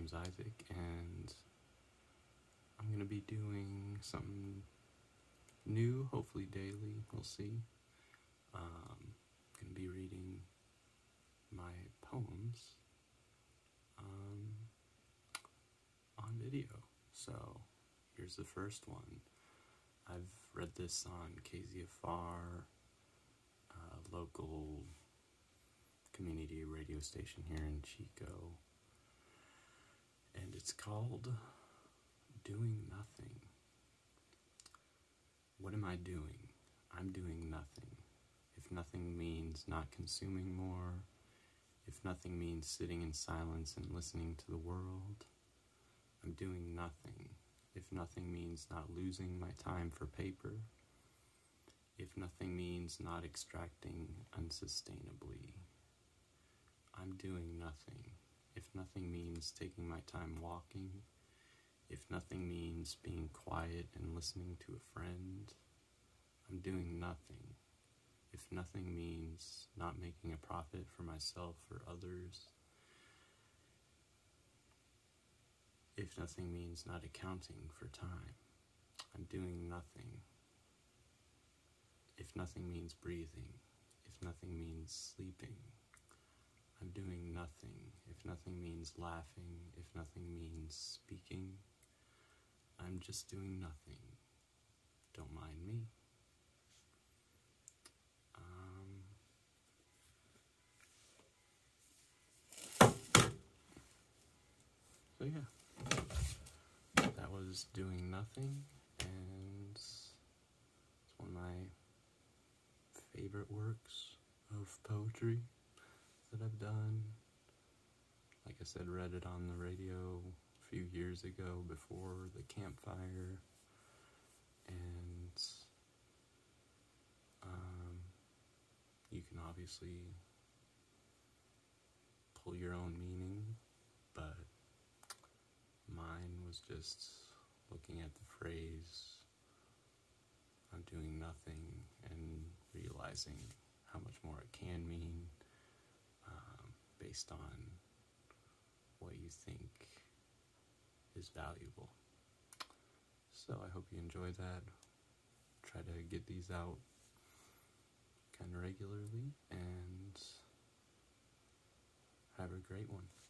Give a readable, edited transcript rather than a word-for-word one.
name's Isaac, and I'm going to be doing something new, hopefully daily, we'll see. I'm going to be reading my poems on video. So, here's the first one. I've read this on KZFR, local community radio station here in Chico, and it's called Doing Nothing. What am I doing? I'm doing nothing. If nothing means not consuming more, if nothing means sitting in silence and listening to the world, I'm doing nothing. If nothing means not losing my time for paper, if nothing means not extracting unsustainably, I'm doing nothing. If nothing means taking my time walking, if nothing means being quiet and listening to a friend, I'm doing nothing. If nothing means not making a profit for myself or others, if nothing means not accounting for time, I'm doing nothing. If nothing means breathing, if nothing means sleeping, I'm doing nothing. If nothing means laughing, if nothing means speaking, I'm just doing nothing. Don't mind me. So yeah, that was Doing Nothing, and it's one of my favorite works of poetry that I've done. Like I said, read it on the radio a few years ago before the campfire, and you can obviously pull your own meaning, but mine was just looking at the phrase, I'm doing nothing, and realizing how much more it can mean based on what you think is valuable. So I hope you enjoy that. Try to get these out kind of regularly, and have a great one.